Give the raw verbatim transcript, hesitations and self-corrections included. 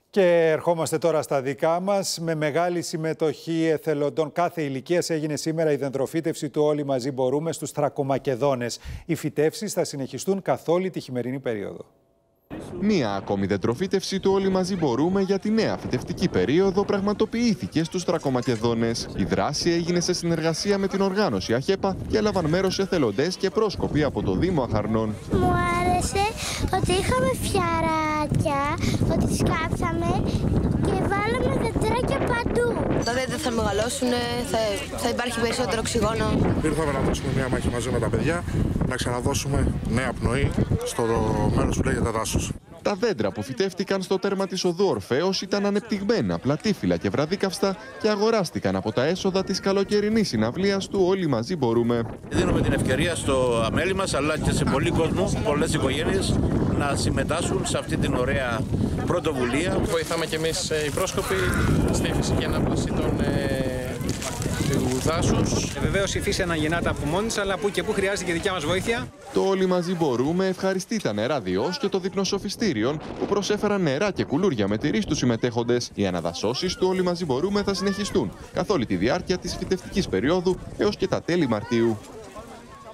Και ερχόμαστε τώρα στα δικά μας. Με μεγάλη συμμετοχή εθελοντών κάθε ηλικίας έγινε σήμερα η δεντροφύτευση του Όλοι Μαζί Μπορούμε στους Θρακομακεδόνες. Οι φυτεύσεις θα συνεχιστούν καθ' όλη τη χειμερινή περίοδο. Μία ακόμη δεντροφύτευση του Όλοι Μαζί Μπορούμε για τη νέα φυτευτική περίοδο πραγματοποιήθηκε στους Θρακομακεδόνες. Η δράση έγινε σε συνεργασία με την οργάνωση ΑΧΕΠΑ και έλαβαν μέρος εθελοντές και πρόσκοποι από το Δήμο Αχαρνών. Μου άρεσε ότι είχαμε φιαράκια, ότι τις κάψαμε και βάλαμε δεντράκια παντού. Τα δέντρα θα μεγαλώσουν, θα, θα υπάρχει περισσότερο οξυγόνο. Ήρθαμε να δώσουμε μια μάχη μαζί με τα παιδιά, να ξαναδώσουμε νέα πνοή στο μέρος που λέγεται δάσος. Τα δέντρα που φυτεύτηκαν στο τέρμα της οδού Ορφέως ήταν ανεπτυγμένα, πλατήφυλλα και βραδίκαυστα και αγοράστηκαν από τα έσοδα της καλοκαιρινής συναυλίας του Όλοι Μαζί Μπορούμε. Δίνουμε την ευκαιρία στο αμέλη μας αλλά και σε πολλοί κόσμο, πολλές οικογένειες να συμμετάσχουν σε αυτή την ωραία πρωτοβουλία. Βοηθάμε και εμείς οι πρόσκοποι στη φυσική ανάπλαση των του δάσους. Βεβαίως η φύση αναγεννάται από μόνη της, αλλά που και που χρειάζεται και δικιά μας βοήθεια. Το Όλοι Μαζί Μπορούμε ευχαριστεί τα νερά Διός και το Δείπνο-Σοφιστήριον που προσέφεραν νερά και κουλούρια με τυρί στους συμμετέχοντες. Οι αναδασώσεις του Όλοι Μαζί Μπορούμε θα συνεχιστούν καθ' όλη τη διάρκεια της φυτευτικής περίοδου έως και τα τέλη Μαρτίου.